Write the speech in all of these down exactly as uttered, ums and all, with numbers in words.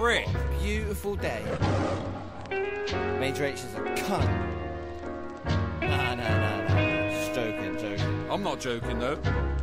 Rick. Beautiful day. Major H is a cunt. Nah, nah, nah, nah. Just joking, joking. I'm not joking though.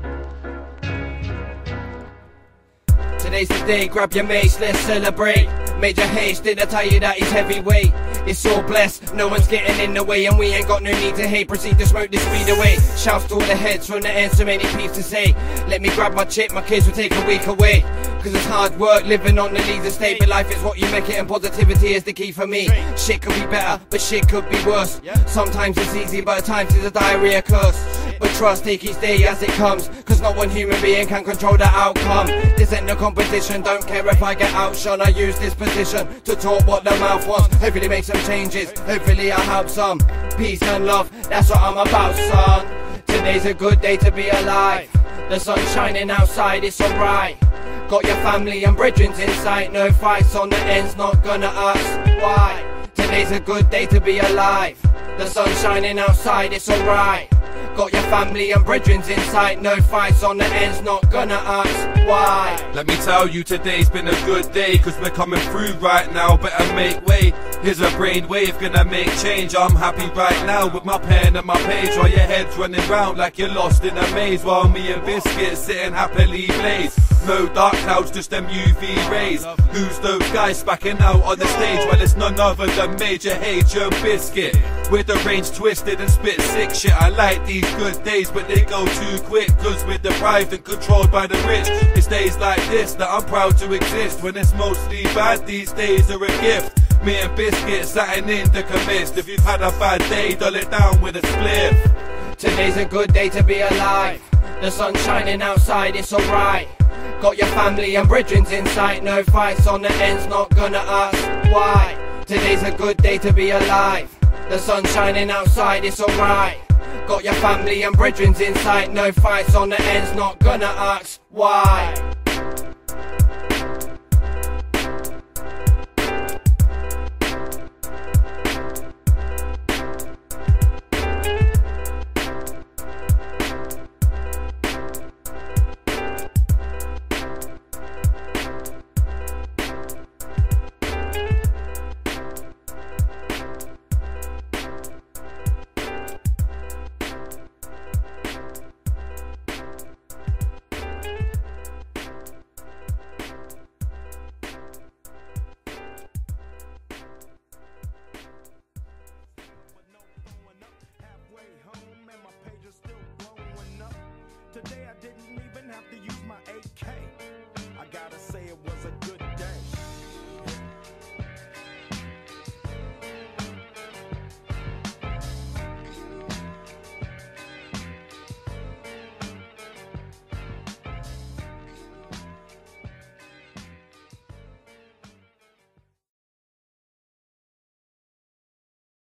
Today's the day, grab your mates, let's celebrate. Major H, did I tell you that he's heavyweight? It's all blessed, no one's getting in the way, and we ain't got no need to hate. Proceed to smoke this weed away. Shouts to all the heads from the end, so many peeps to say. Let me grab my chip, my kids will take a week away. Cause it's hard work living on the Leeds estate, but life is what you make it, and positivity is the key for me. Shit could be better, but shit could be worse. Sometimes it's easy, but at times it's a diarrhea curse. But trust, take each day as it comes, cause not one human being can control the outcome. This ain't no competition, don't care if I get outshone. I use this position to talk what the mouth wants. Hopefully make some changes, hopefully I help some. Peace and love, that's what I'm about, son. Today's a good day to be alive. The sun's shining outside, it's alright. Got your family and brethren in sight. No fights on the ends, not gonna ask why. Today's a good day to be alive. The sun's shining outside, it's alright. Got your family and brethren in sight. No fights on the ends, not gonna ask why. Let me tell you, today's been a good day, cause we're coming through right now, better make way. Here's a brainwave, gonna make change. I'm happy right now with my pen and my page, while your head's running round like you're lost in a maze, while me and Biscuit sitting happily blaze. No dark clouds, just them U V rays. Who's those guys spacking out on the stage? Well, it's none other than Major H and Biscuit, with the range twisted and spit sick shit. I like these good days, but they go too quick, cause we're deprived and controlled by the rich. It's days like this that I'm proud to exist, when it's mostly bad, these days are a gift. Me and Biscuit satin in the commits. If you've had a bad day, dull it down with a spliff. Today's a good day to be alive. The sun's shining outside, it's alright. Got your family and brethren in sight. No fights on the ends, not gonna ask why. Today's a good day to be alive. The sun's shining outside, it's alright. Got your family and brethren in sight. No fights on the ends, not gonna ask why.